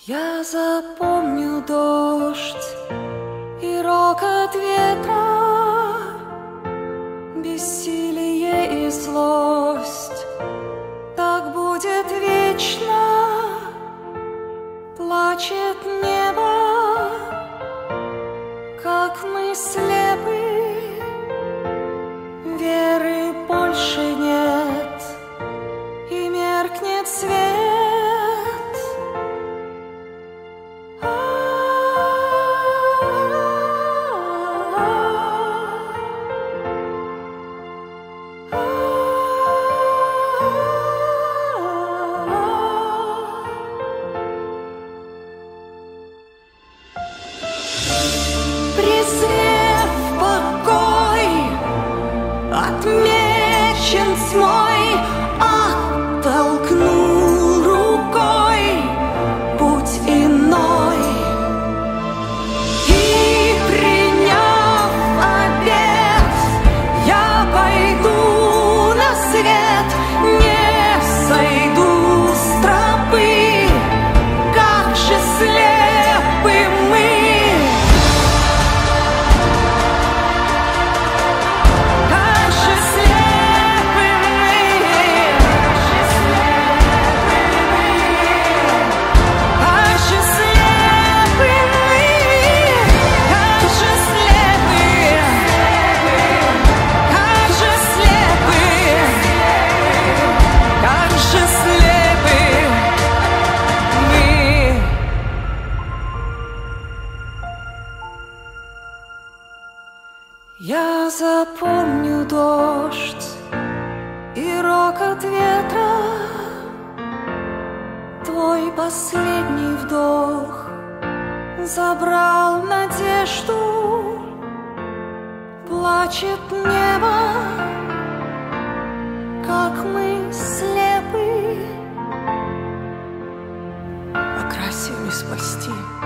Я запомню дождь и рокот ветра, бессилие и злость. Так будет вечно, плачет небо, как мы слепы, веры больше нет, и меркнет свет. Презрев покой, отмечен тьмой, оттолкнул рукой путь иной. И приняв обет, я пойду на свет, не сойду с тропы, как же слепы мы. Я запомню дождь и рокот ветра, твой последний вдох забрал надежду, плачет небо, как мы слепы, а красивыми спасти.